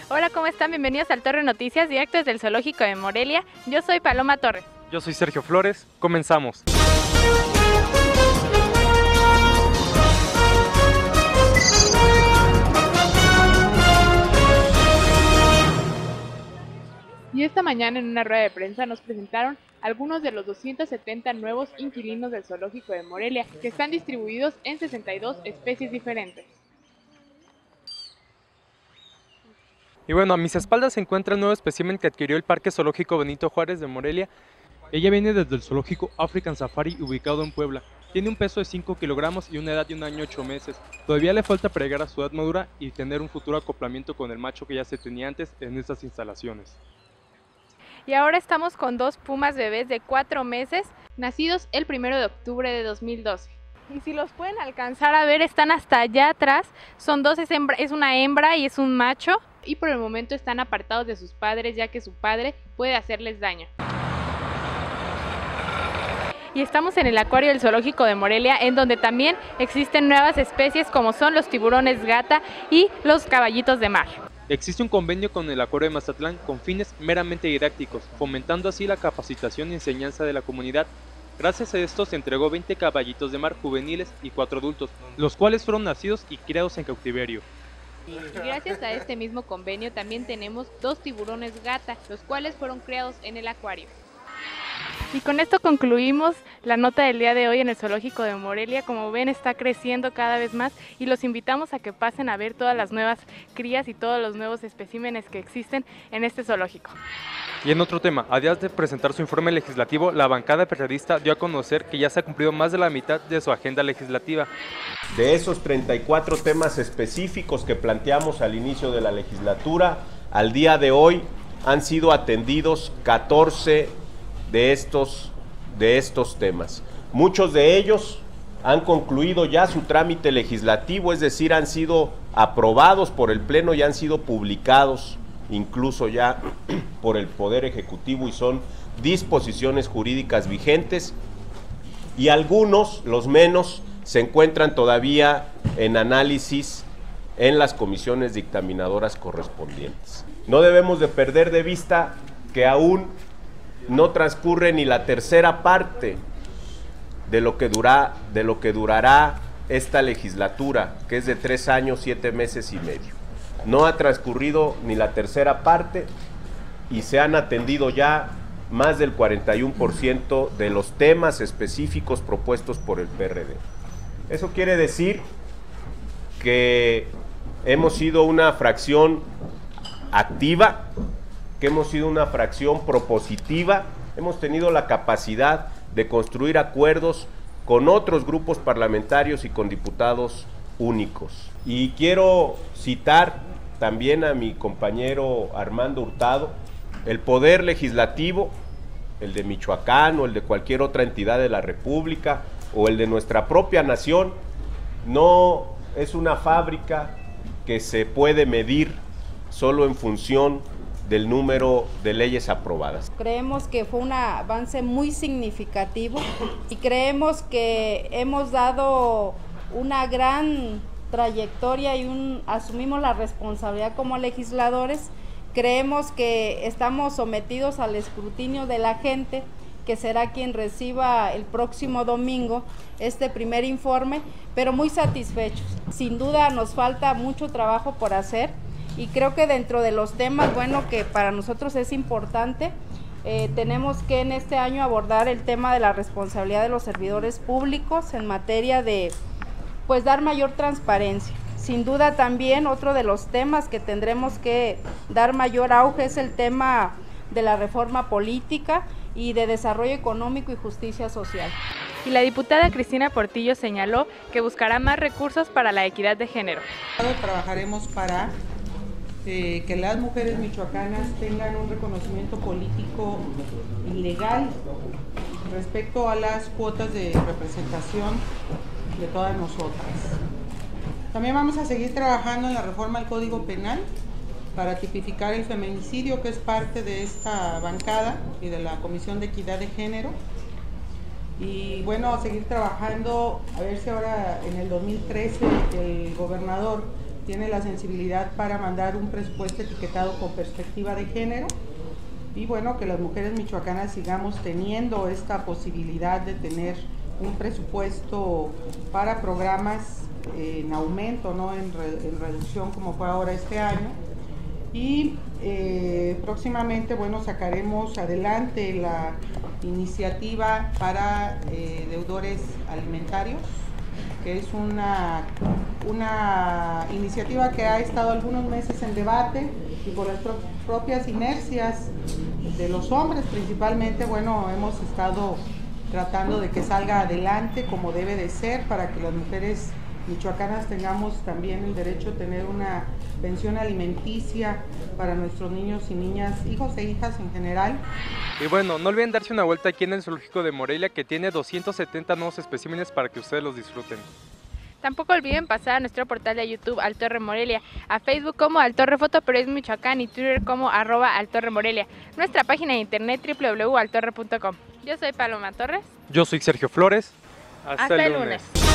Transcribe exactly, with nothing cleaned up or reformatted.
Hola, ¿cómo están? Bienvenidos al Torre Noticias, directo desde el Zoológico de Morelia. Yo soy Paloma Torres. Yo soy Sergio Flores. Comenzamos. Y esta mañana en una rueda de prensa nos presentaron algunos de los doscientos setenta nuevos inquilinos del Zoológico de Morelia, que están distribuidos en sesenta y dos especies diferentes. Y bueno, a mis espaldas se encuentra el nuevo espécimen que adquirió el Parque Zoológico Benito Juárez de Morelia. Ella viene desde el Zoológico African Safari, ubicado en Puebla. Tiene un peso de cinco kilogramos y una edad de un año ocho meses. Todavía le falta pregar a su edad madura y tener un futuro acoplamiento con el macho que ya se tenía antes en estas instalaciones. Y ahora estamos con dos pumas bebés de cuatro meses, nacidos el primero de octubre de dos mil doce. Y si los pueden alcanzar a ver, están hasta allá atrás. Son dos, es, hembra, es una hembra y es un macho. Y por el momento están apartados de sus padres, ya que su padre puede hacerles daño. Y estamos en el acuario del Zoológico de Morelia, en donde también existen nuevas especies como son los tiburones gata y los caballitos de mar. Existe un convenio con el Acuario de Mazatlán con fines meramente didácticos, fomentando así la capacitación y enseñanza de la comunidad. Gracias a esto se entregó veinte caballitos de mar juveniles y cuatro adultos, los cuales fueron nacidos y criados en cautiverio. Y gracias a este mismo convenio también tenemos dos tiburones gata, los cuales fueron criados en el acuario. Y con esto concluimos la nota del día de hoy en el Zoológico de Morelia. Como ven, está creciendo cada vez más y los invitamos a que pasen a ver todas las nuevas crías y todos los nuevos especímenes que existen en este zoológico. Y en otro tema, a días de presentar su informe legislativo, la bancada periodista dio a conocer que ya se ha cumplido más de la mitad de su agenda legislativa. De esos treinta y cuatro temas específicos que planteamos al inicio de la legislatura, al día de hoy han sido atendidos catorce de estos, de estos temas. Muchos de ellos han concluido ya su trámite legislativo, es decir, han sido aprobados por el Pleno y han sido publicados incluso ya por el Poder Ejecutivo y son disposiciones jurídicas vigentes, y algunos, los menos, se encuentran todavía en análisis en las comisiones dictaminadoras correspondientes. No debemos de perder de vista que aún no transcurre ni la tercera parte de lo que dura, de lo que durará esta legislatura, que es de tres años, siete meses y medio. No ha transcurrido ni la tercera parte y se han atendido ya más del cuarenta y uno por ciento de los temas específicos propuestos por el P R D. Eso quiere decir que hemos sido una fracción activa, que hemos sido una fracción propositiva, hemos tenido la capacidad de construir acuerdos con otros grupos parlamentarios y con diputados únicos. Y quiero citar también a mi compañero Armando Hurtado: el poder legislativo, el de Michoacán o el de cualquier otra entidad de la República o el de nuestra propia nación, no es una fábrica que se puede medir solo en función del número de leyes aprobadas. Creemos que fue un avance muy significativo y creemos que hemos dado una gran trayectoria y un, asumimos la responsabilidad como legisladores. Creemos que estamos sometidos al escrutinio de la gente, que será quien reciba el próximo domingo este primer informe, pero muy satisfechos. Sin duda nos falta mucho trabajo por hacer y creo que dentro de los temas, bueno, que para nosotros es importante, eh, tenemos que en este año abordar el tema de la responsabilidad de los servidores públicos en materia de pues dar mayor transparencia. Sin duda también otro de los temas que tendremos que dar mayor auge es el tema de la reforma política y de desarrollo económico y justicia social. Y la diputada Cristina Portillo señaló que buscará más recursos para la equidad de género. Trabajaremos para eh, que las mujeres michoacanas tengan un reconocimiento político y legal respecto a las cuotas de representación de todas nosotras. También vamos a seguir trabajando en la reforma al Código Penal para tipificar el feminicidio, que es parte de esta bancada y de la Comisión de Equidad de Género. Y bueno, seguir trabajando, a ver si ahora en el dos mil trece el gobernador tiene la sensibilidad para mandar un presupuesto etiquetado con perspectiva de género. Y bueno, que las mujeres michoacanas sigamos teniendo esta posibilidad de tener un presupuesto para programas en aumento, no en, re, en reducción como fue ahora este año. Y eh, próximamente, bueno, sacaremos adelante la iniciativa para eh, deudores alimentarios, que es una, una iniciativa que ha estado algunos meses en debate y por las pro propias inercias de los hombres principalmente, bueno, hemos estado tratando de que salga adelante como debe de ser para que las mujeres michoacanas tengamos también el derecho a tener una pensión alimenticia para nuestros niños y niñas, hijos e hijas en general. Y bueno, no olviden darse una vuelta aquí en el Zoológico de Morelia, que tiene doscientos setenta nuevos especímenes para que ustedes los disfruten. Tampoco olviden pasar a nuestro portal de YouTube Altorre Morelia, a Facebook como Altorre Fotoperiodismo Michoacán y Twitter como arroba Altorre Morelia, nuestra página de internet w w w punto altorre punto com. Yo soy Paloma Torres. Yo soy Sergio Flores. Hasta, Hasta el lunes. lunes.